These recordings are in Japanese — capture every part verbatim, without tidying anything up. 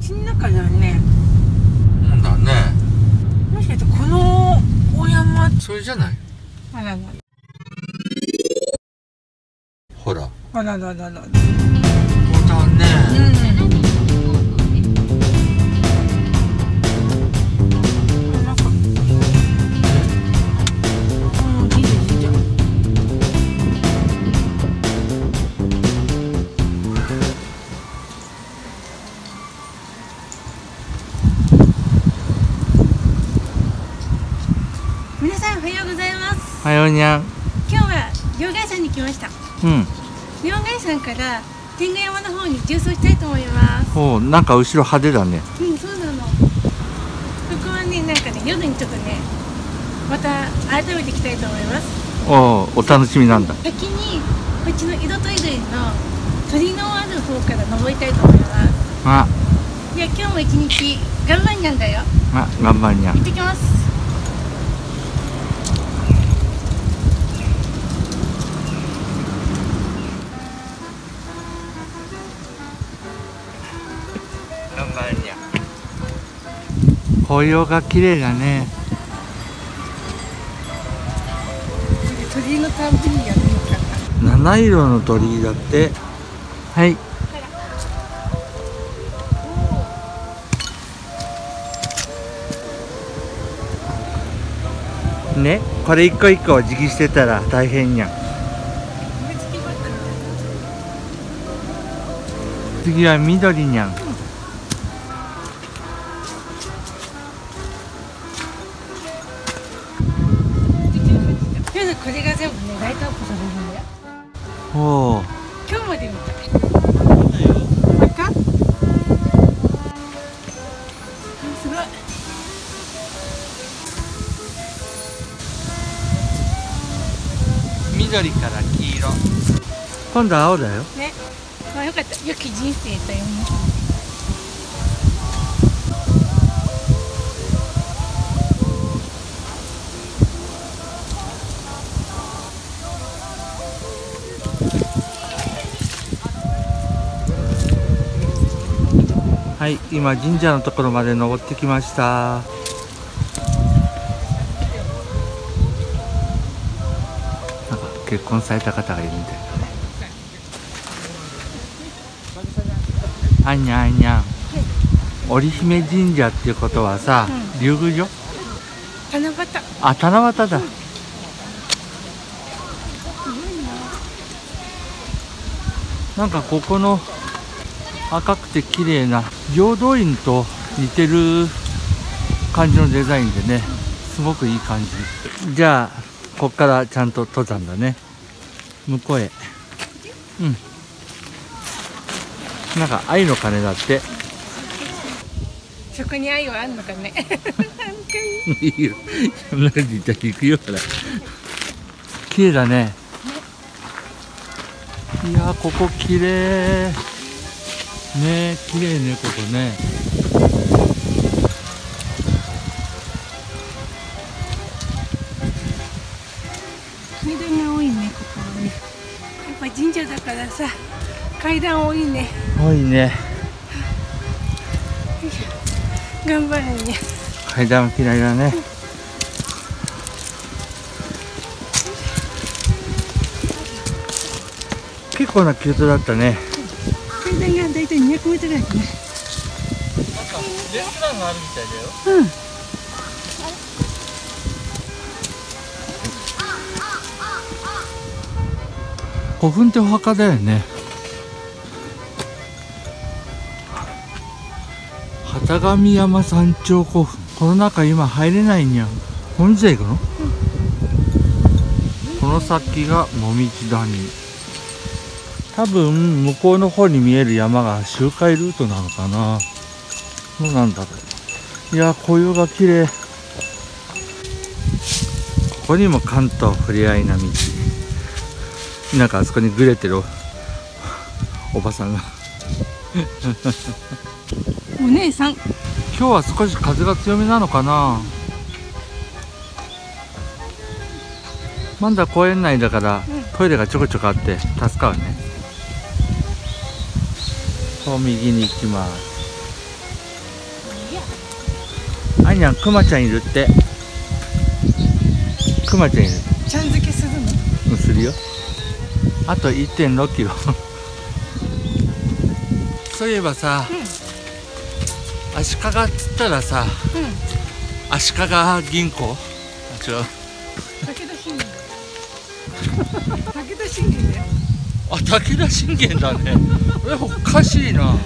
道の中だね。 なんだね。 もしかしてこのお山、 それじゃない？ あららほら。 あらららら。 ほだね。 うん。なんか、うん、神社神社。皆さんおはようございます。 はよにゃん。 今日は両替山に来ました。 うん。 両替山から天狗山の方に縦走したいと思います。 おお、なんか後ろ派手だね。 うん、そうなの。ここはね、なんかね、夜にちょっとね、また改めて来たいと思います。 おお、お楽しみなんだ。 先にこっちの色とりどりの鳥のある方から登りたいと思います。 あ、 いや、今日も一日頑張んなんだよ。 あ、頑張りにゃん。 行ってきます。 頑張りにゃん。紅葉が綺麗だね。 鳥居のたんびにやるのかな。 七色の鳥居だって。はい。ね、これ一個一個お辞儀してたら大変やん。次は緑にゃん。 とりあえずこれが全部ね、ライトアップされるんだよ。 おお。 今日まで見た。赤？すごい。 緑から黄色。今度は青だよ。 ね。まあよかった。良き人生というね。 はい、今神社のところまで登ってきました。なんか結婚された方がいるみたいだね。あんにゃんあんにゃん。織姫神社っていうことはさ、 うん、 竜宮城？ 七夕。 あ、七夕だ。うん、なんかここの赤くて綺麗な平等院と似てる感じのデザインでね、すごくいい感じ。じゃあこっからちゃんと登山だね。向こうへ。うん、なんか愛の鐘だって。 そこに愛はあんのかね。 いいよ、中に行ったら行くよから。綺麗だね。いやー、ここ綺麗ね。綺麗ね、ここね。 階段が多いね、ここはね。やっぱ神社だからさ、階段多いね。 多いね。 頑張るね。 階段嫌いだね。結構な急登だったね。 階段がだいたいにひゃくメートルぐらいかね。 なんかレストランがあるみたいだよ。 うん。 古墳ってお墓だよね。幡上山山頂古墳。この中今入れないにゃん。こんじゃ行くの？うん、この先がもみじ谷。多分向こうの方に見える山が周回ルートなのかな。どうなんだろう。いや、紅葉が綺麗。ここにも関東ふれあいな道。なんかあそこにグレてる お, おばさんがお姉さん。 今日は少し風が強めなのかな。まだ公園内だから、うん、トイレがちょこちょこあって助かるね。こう右に行きます。 あいにゃん、くまちゃんいるって。くまちゃんいる。 ちゃん付けするの？ うん、するよ。あと いってんろキロ。そういえばさ、 うん、 足利っつったらさ、 うん、 足利銀行、あ、違う。 武田信玄。武田信玄だよ。 あ、武田信玄だね。え、おかしいな。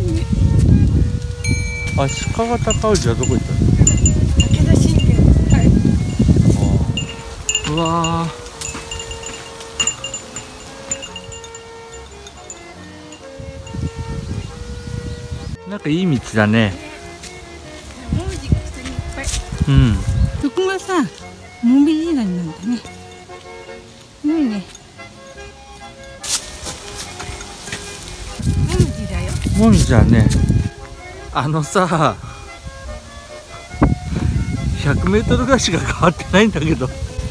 足利尊氏はどこ行ったの？ 武田信玄。はい。 うわー、なんかいい道だね。 もみじが普通にいっぱい。 うん。 そこがさ、もみじなんだね。いいね。もみじだよ。 もみじだね。あのさ、ひゃくメートルぐらいしか変わってないんだけど。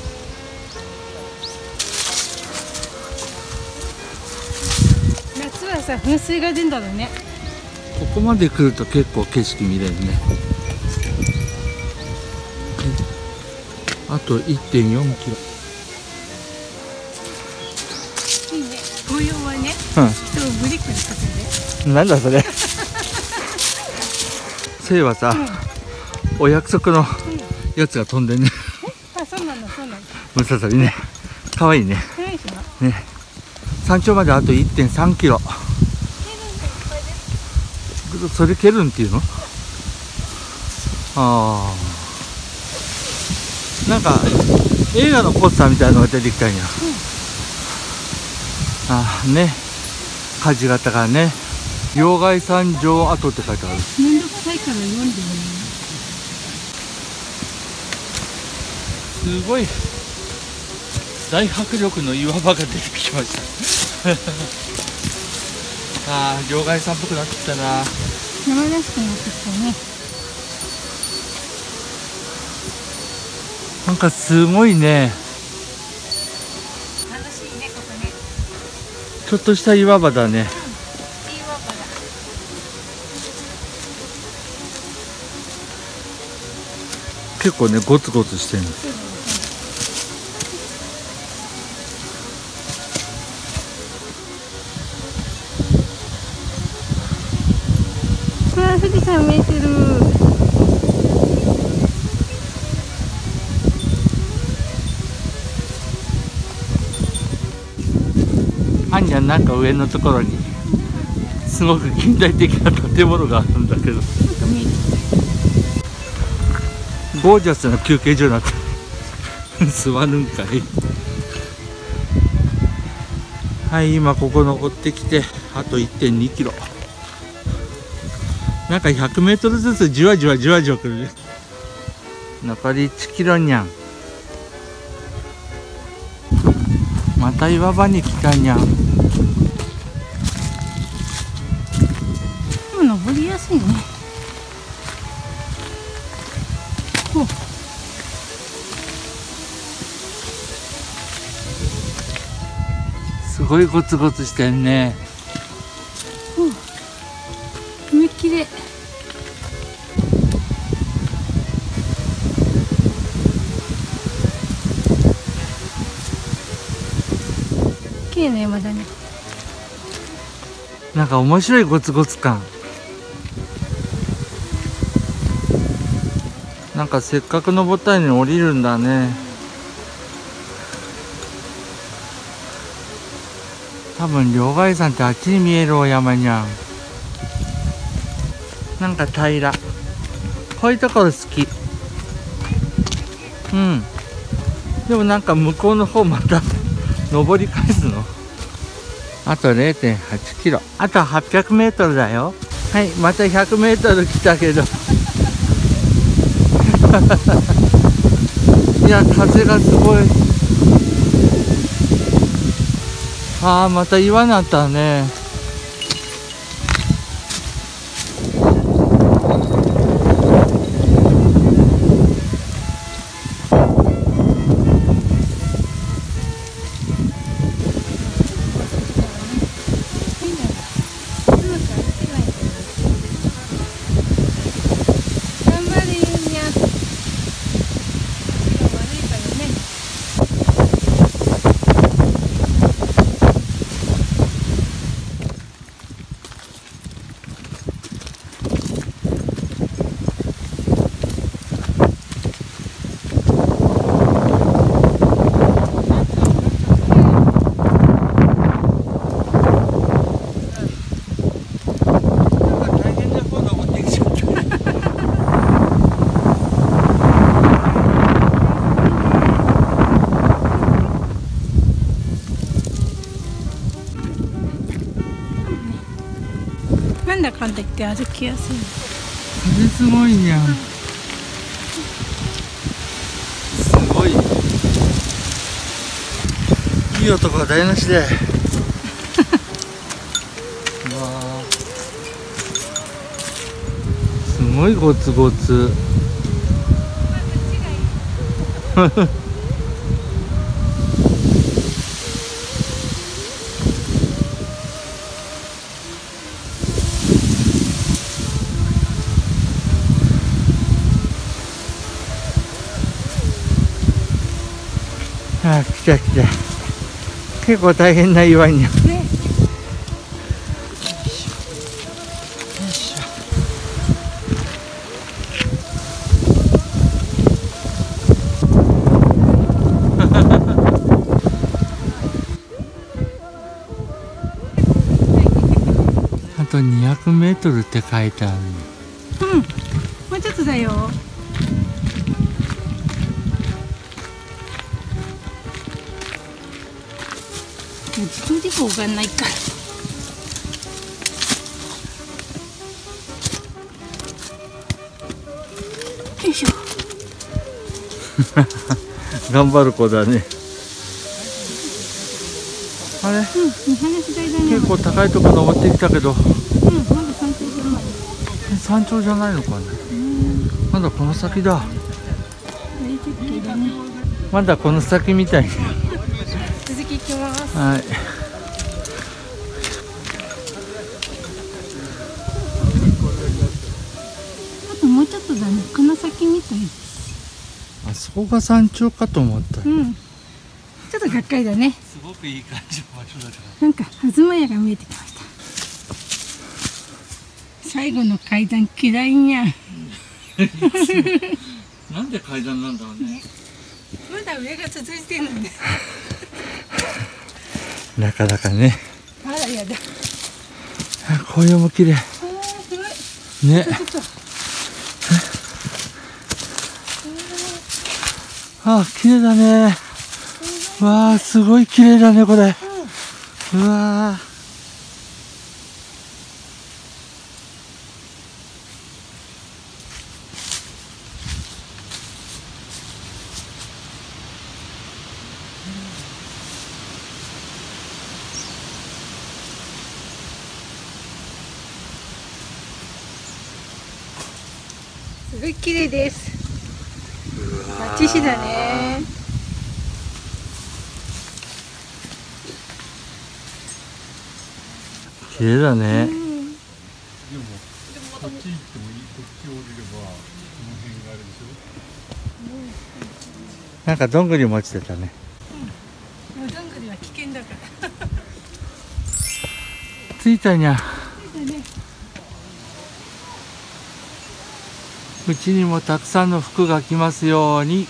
夏はさ、噴水が出るんだろうね。 ここまで来ると結構景色見れるね。あと いってんよんキロ。 いいね。紅葉はね、 うん。 人をブリックにさせて。 なんだそれ。そういえばさ、 うん、 お約束のうん、 やつが飛んでね。 あ、そうなんだ、そうなんだ。 ムササビね。可愛いね。 可愛いでしょ。 ね。山頂まであと いってんさんキロ。それケルンっていうの？ああ。なんか映画のポスターみたいなのが出てきたんや。うん、ああね。火事があったからね。両崖山城跡って書いてある。 めんどくさいから読んでもいい。 すごい大迫力の岩場が出てきましたああ、両崖山っぽくなってきたな。 山らしくなってきたね。 なんかすごいね。 楽しいね、ここね。 ちょっとした岩場だね。 いい岩場だ。 結構ね、ゴツゴツしてるの。 わあ、富士山見えてる。 あんにゃん、なんか上のところにすごく近代的な建物があるんだけど、 なんか見えてゴージャスな休憩所になって座るんかい。はい、今ここ登ってきてあと いってんにキロ。なんかひゃくメートルずつじわじわじわじわくるね。残りいちキロにゃん。また岩場に来たにゃん。 る。でも登りやすいね。お、 すごいゴツゴツしてんね。 海きれい。綺麗な山だね。 なんか面白いゴツゴツ感。なんかせっかく登ったのに降りるんだね。多分両崖山ってあっちに見えるお山にゃん。なんか平ら。こういうところ好き。うん。でもなんか向こうの方また登り返すの。あと れいてんはちキロ。あとはっぴゃくメートルだよ。はい、またひゃくメートル来たけど。いや、風がすごい。ああ、また岩になったね。 頑張れ。 かんといって歩きやすい。 それすごいじゃん。すごい。いい男が台無しで。うわー、すごいゴツゴツ。ああ、来た来た。結構大変な岩に。ね。あとにひゃくメートルって書いてある。 うん、もうちょっとだよ。自動で棒がないから。よいしょ。 頑張る子だね。あれ、 うん、見晴らし台だね。 結構高いところ登ってきたけど、 うん、まだ山頂じゃない。 山頂じゃないのかね。まだこの先だ。 大絶景だね。 まだこの先みたい。 続きいきます。 はい。 あともうちょっとだね。この先みたい。 あそこが山頂かと思った。 うん。ちょっとがっかりだね。 すごくいい感じの場所だから。 なんか東屋が見えてきました。最後の階段嫌いんや。 なんで階段なんだろうね。 まだ上が続いてるんで。 なかなかね。 あらやだ。 紅葉も綺麗。 あーすごい。 ね。あ、綺麗だね。わあ、すごい綺麗だね、これ。うわー。 すごい綺麗です。町市だね。 綺麗だね。 うん、 でも、こっち行ってもいい、こっち降りれば、この辺があるでしょ。 なんかどんぐりも落ちてたね。 うん、どんぐりは危険だから。 着いたにゃ。うちにもたくさんの服が来ますように。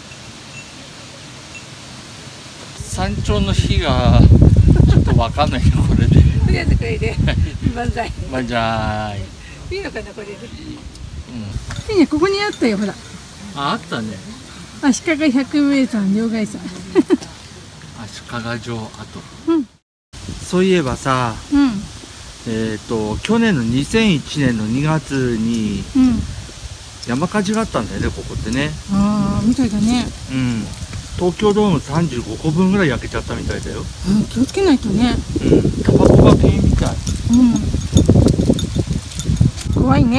山頂の日がちょっとわかんないよ、これで。 とりあえずこれで万歳。 万歳。 いいのかなこれで。 うん。 いいね、ここにあったよほら。 あ、あったね。 足利百名山両替山。 足利城跡。 うん。 そういえばさ、 うん。 えっと去年のにせんいちねんのにがつにうん。 山火事があったんだよね、ここってね。 ああ、みたいだね。 うん。東京ドームさんじゅうごこぶんぐらい焼けちゃったみたいだよ。 うん、気をつけないとね。 うん。タバコが原因みたい。 うん。怖いね。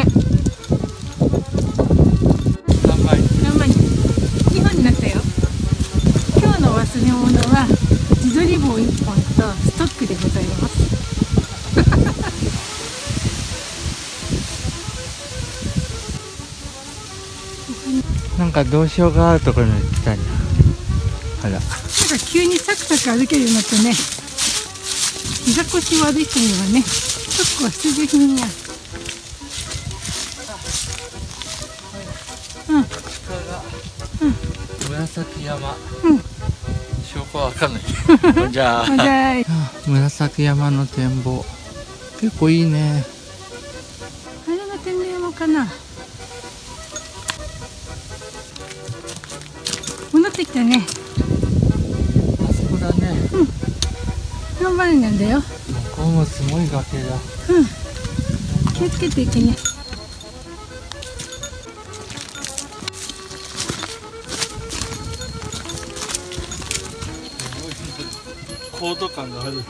何枚？ 何枚？にほんになったよ。今日の忘れ物は自撮り棒いっぽんとストックでございます。 なんかどうしようがあるところに来たんだ。あら。 なんか急にサクサク歩けるようになってね。膝腰悪い人にはね、結構必需品や。うん。 うん。紫山。 うん。 証拠はわかんない。じゃあ。 じゃあ、 紫山の展望。結構いいね。 あれが天然山かな。戻ってきたね。 あそこだね。 うん。頑張るんだよ。 向こうもすごい崖だ。 うん。 気をつけていけね。 高度感がある。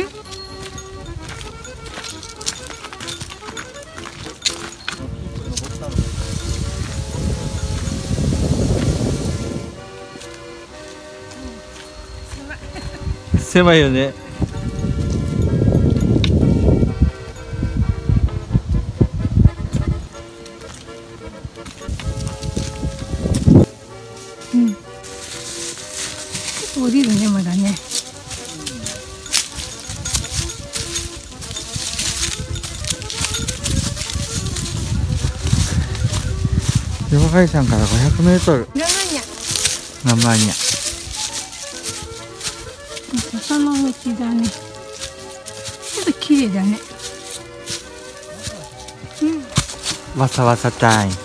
狭いよね。 うん。降りるね、まだね。 両海山からごひゃくメートル。 ラマニャ。 ラマニャ。 笹の道だね。ちょっと綺麗だね。うん。 わさわさタイム。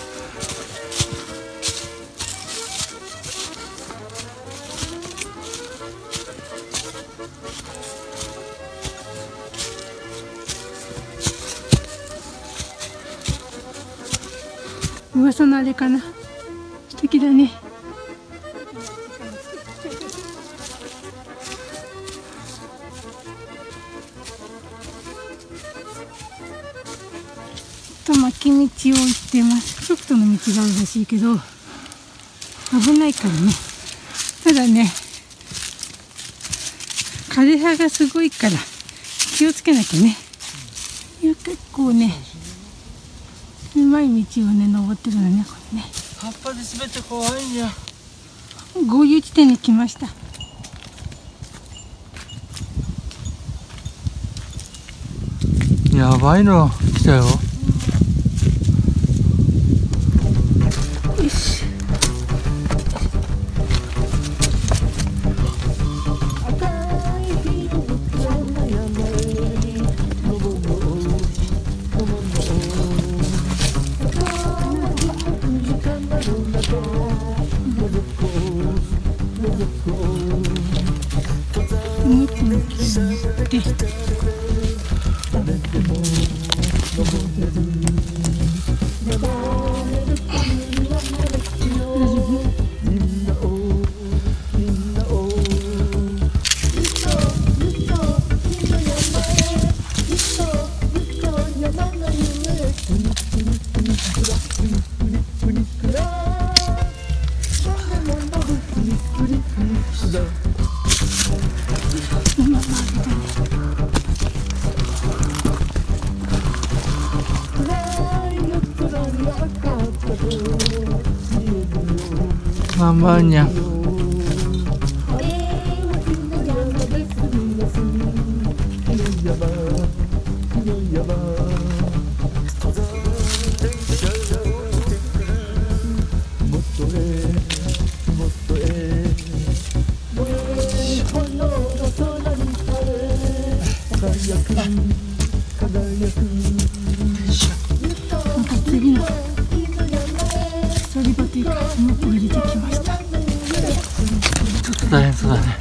噂のあれかな。素敵だね。と巻き道を行ってます。ソフトの道があるらしいけど危ないからね。ただね、枯葉がすごいから気をつけなきゃね。いや結構ねうまい道をね登ってるのね、これね。 葉っぱで滑って怖いんや。 合流地点に来ました。 やばいの来たよ。 よし。もっと向きになってママニャ。 また次の鎖場というかもっと降りてきました。 ちょっと大変そうだね。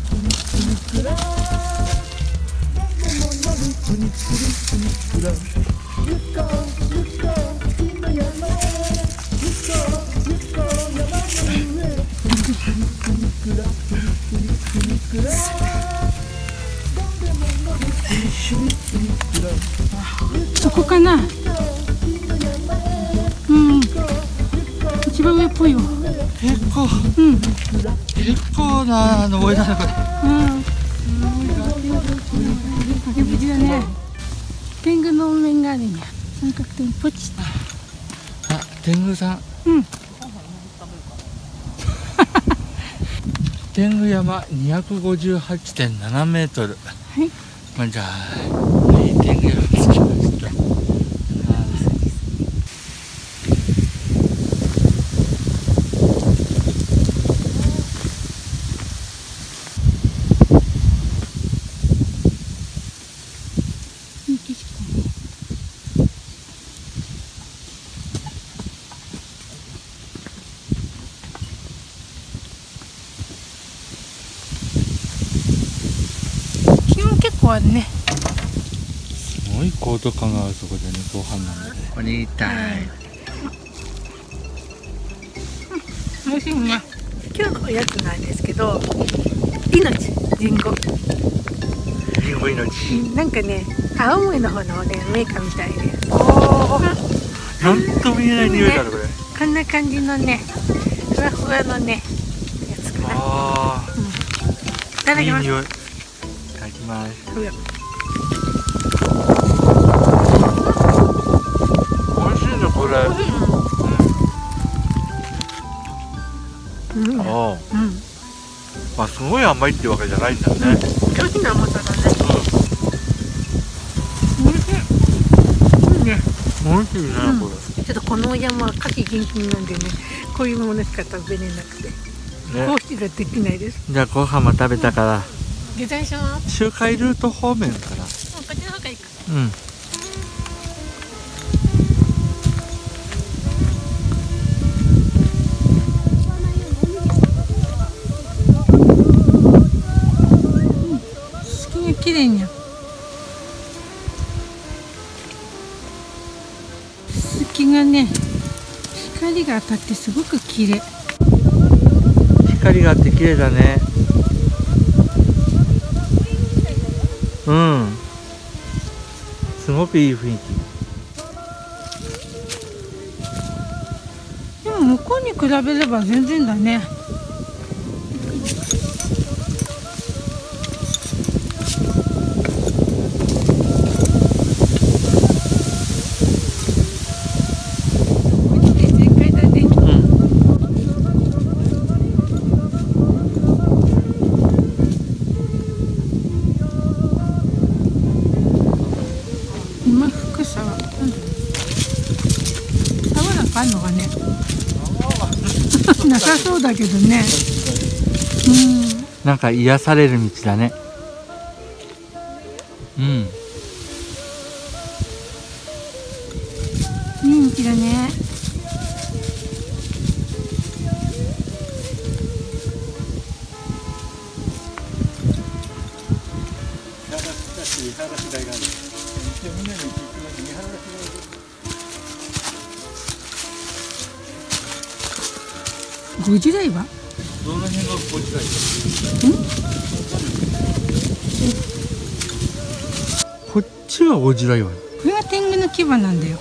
そこかな。うん。一番上っぽいよ。 結構、 うん。 結構な登りだねこれ。 うん。崖縁だね。天狗の面があるんや。三角点ポチッ。 あ、天狗さん。 うん。 天狗山にひゃくごじゅうはちてんななメートル。 はい。 まあ、じゃあ、はい、天狗山着きました。 いい景色だね。気温結構あるね。 すごい高度感があるそこでね、ご飯なんで。これ痛い。 美味しいね。今日のおやつなんですけど、命リンゴ。 リンゴ命。 なんかね、青森の方のね、メーカーみたいで。 ああ。なんとも言えない匂いだね、これ。 こんな感じのね、ふわふわのね、やつかな。 ああ。 うん、いただきます。 いい匂い。いただきます。 うわ、 美味しいね、これ。 うん。うん。 ああ。 うん。 まあ、すごい甘いってわけじゃないんだよね。 上品な甘さだね。 うん。 美味しい。いいね。 美味しいね、 うん、 これ。 ちょっとこのお山は夏季厳禁なんでね、こういうものしか食べれなくて、 ね、 放出ができないです。 じゃあご飯も食べたから、 下山します。 周回ルート方面から。 こっちの方がいいか。 うん。 月が綺麗に。月がね、光が当たってすごく綺麗。 光があって綺麗だね。うん。すごくいい雰囲でも向こうに比べれば全然だね。今福沢、なんだ沢なんかあんのかね。なさそうだけどね。うん。 なんか癒される道だね。うん。 いい道だね。ご時代は？ どの辺がご時代？こっちはご時代は。 これが天狗の牙なんだよ。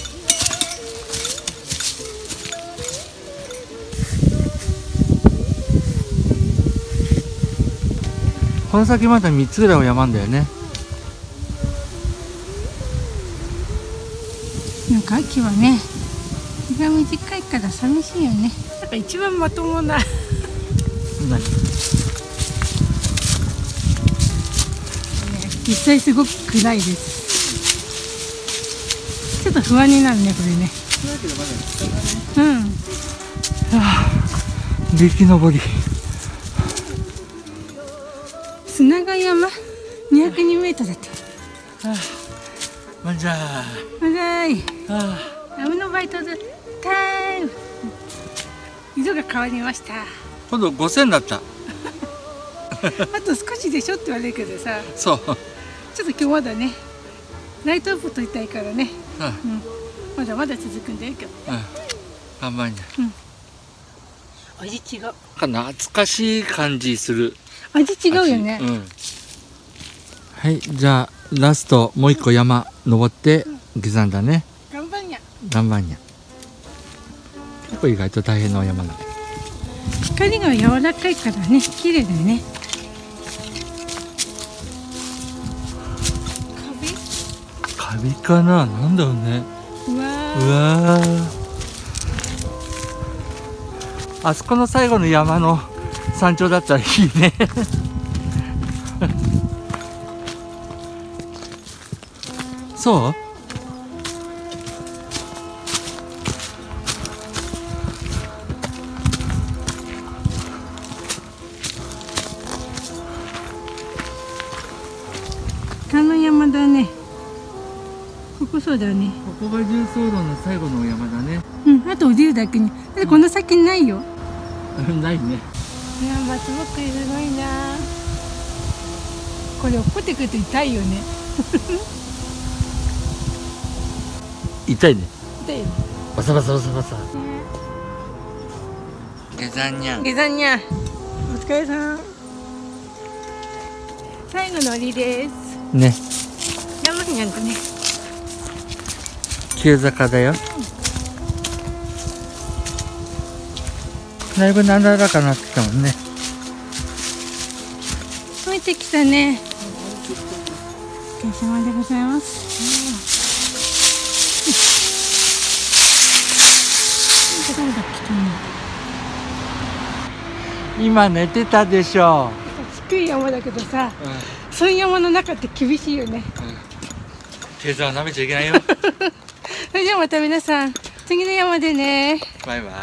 この先まだみっつぐらいは山んだよね。 なんか秋はね、日が短いから寂しいよね。なんか一番まともな。 何？ 実際すごく暗いです。ちょっと不安になるね、これね。うん。 はあ、激登り。 砂ヶ山にひゃくにメートルだって。 はあ、まんじゃあ。 バイバイ。 はあ、 ラムのバイトでタイム。色が変わりました。 今度ごせんだった。 あと少しでしょって言われるけどさ。 そう。 ちょっと今日まだね、ライトアップ撮りたいからね。 うん、 うん、まだまだ続くんだよ今日。 うん、頑張んじゃ。 うん。味違う。 懐かしい感じする。 味違うよね。 うん、はい、じゃあラストもう一個山登って下山だね。 頑張んや。 頑張んや。結構意外と大変なお山だ。 光が柔らかいからね、綺麗だよね。 カビかな、なんだろうね。 うわー。 うわー。あそこの最後の山の山頂だったらいいね。そう？ あの山だね。ここそうだね。 ここが重曹道の最後のお山だね。 うん、あと降りるだけに。だってこの先ないよ。 ないね。 いや、松ぼっくりすごいな。これ落っこってくると痛いよね。 痛いね。 痛いよね。 バサバサバサバサ。下山にゃん。 下山にゃん。お疲れさん。最後の降りです。 ね。 山にゃんとね。 急坂だよ。だいぶなだらかになってきたもんね。 降りてきたね。お疲れ様でございます。誰だっけ、 今寝てたでしょ。 低い山だけどさ、 うん、 そういう山の中って厳しいよね。 低山は舐めちゃいけないよ。 それじゃあまた皆さん次の山でね。 バイバイ。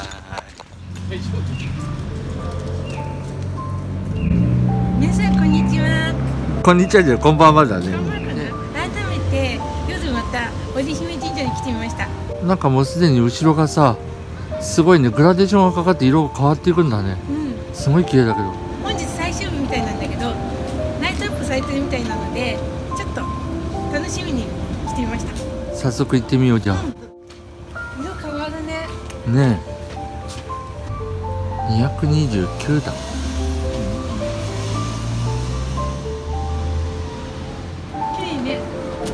皆さんこんにちは。 こんにちはじゃこんばんはだね。 改めて夜また織姫神社に来てみました。 なんかもうすでに後ろがさ、すごいね、グラデーションがかかって色が変わっていくんだね。 うん、 すごい綺麗だけど。 本日最終日みたいなんだけど、ライトアップされてるみたいなので、ちょっと楽しみに来てみました。 早速行ってみようじゃん。 色変わるね。 ねえ。にひゃくにじゅうきゅうだん。 綺麗ね。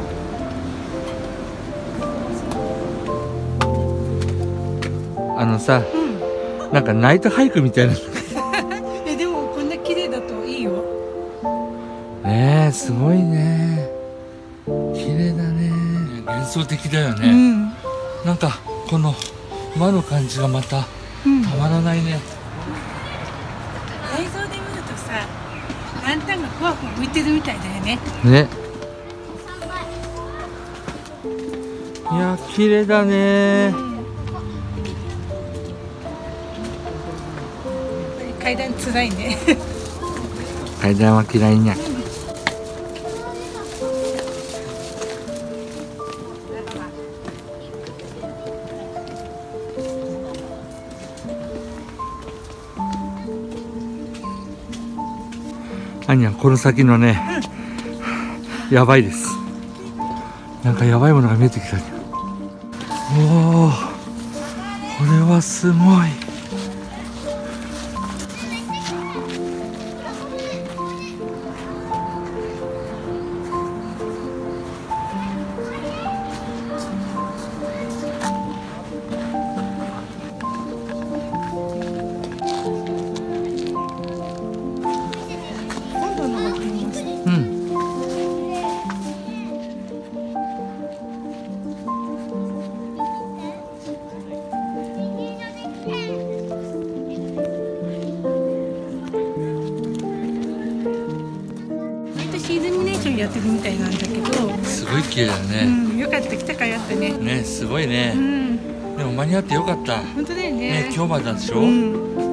あのさ、 うん。 なんかナイトハイクみたいな。 え、でもこんな綺麗だといいよ。 ねえ、すごいね。綺麗だね。幻想的だよね。 うん。 なんかこの魔の感じがまたうん。 たまらないね。 映像で見るとさ、ランタンがふわふわ浮いてるみたいだよね。 ね。いや、綺麗だね。 階段つらいね。 階段は嫌いにゃ。あにゃん、この先のね、うん、やばいです。なんかやばいものが見えてきたね。おお、これはすごい。うん。 毎年イルミネーションやってるみたいなんだけど、 すごい綺麗だね。 うん、よかった来たかいあったね。 ね、すごいね。 うん、 でも間に合ってよかった。 本当だよね。 ね、今日までなんでしょ。 うん。